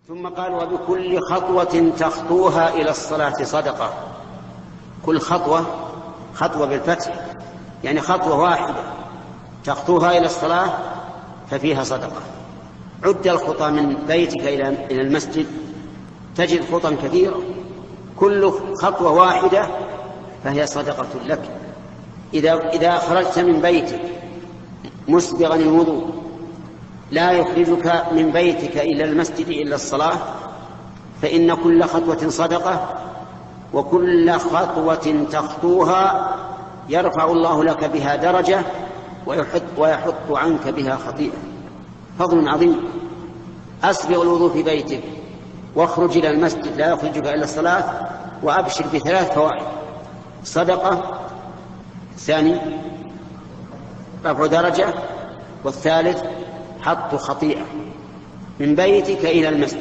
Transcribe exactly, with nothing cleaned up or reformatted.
ثم قال وبكل خطوة تخطوها إلى الصلاة صدقة. كل خطوة، خطوة بالفتح، يعني خطوة واحدة تخطوها إلى الصلاة ففيها صدقة. عد الخطى من بيتك إلى المسجد تجد خطى كثيرة، كل خطوة واحدة فهي صدقة لك. إذا, إذا خرجت من بيتك مسبغا الوضوء لا يخرجك من بيتك إلى المسجد إلا الصلاة، فإن كل خطوة صدقة، وكل خطوة تخطوها يرفع الله لك بها درجة ويحط, ويحط عنك بها خطيئة. فضل عظيم. أسبغ الوضوء في بيتك واخرج إلى المسجد لا يخرجك إلا الصلاة، وأبشر بثلاث فوائد: صدقة، ثاني رفع درجة، والثالث حط خطيئة من بيتك إلى المسجد.